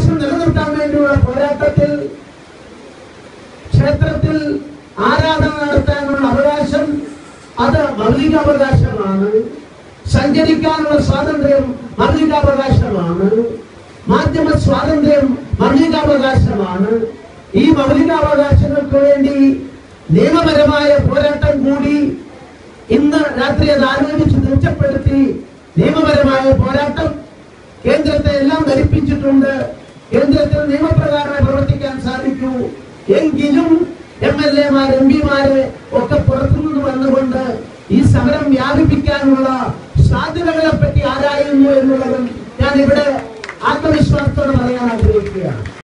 അവകാശം നിലനിർത്താൻ വേണ്ടിയുള്ള പോരാട്ടത്തിൽ ക്ഷേത്രത്തിൽ ആരാധന നടത്താനുള്ള അവകാശം അത് മൗലികാവകാശമാണ്. സഞ്ചരിക്കാനുള്ള സ്വാതന്ത്ര്യം മൗലികാവകാശമാണ്. മാധ്യമ സ്വാതന്ത്ര്യം മൗലികാവകാശമാണ്. ഈ മൗലികാവകാശങ്ങൾക്ക് വേണ്ടി നിയമപരമായ പോരാട്ടം കൂടി ഇന്ന് രാത്രി അത് ആലോചിച്ച് തീർച്ചപ്പെടുത്തി നിയമപരമായ പോരാട്ടം കേന്ദ്രത്തെ എല്ലാം ധരിപ്പിച്ചിട്ടുണ്ട്. കേന്ദ്രത്തിൽ നിയമപ്രകാരമേ പ്രവർത്തിക്കാൻ സാധിക്കൂ. എങ്കിലും MLA-മാർ MP-മാരെ ഒക്കെ പുറത്തുനിന്ന് വന്നുകൊണ്ട് ഈ സമരം വ്യാപിപ്പിക്കാനുള്ള സാധ്യതകളെ പറ്റി ആരായുന്നു എന്നുള്ളതും ഞാൻ ഇവിടെ ആത്മവിശ്വാസത്തോടെ പറയാൻ ആഗ്രഹിക്കുകയാണ്.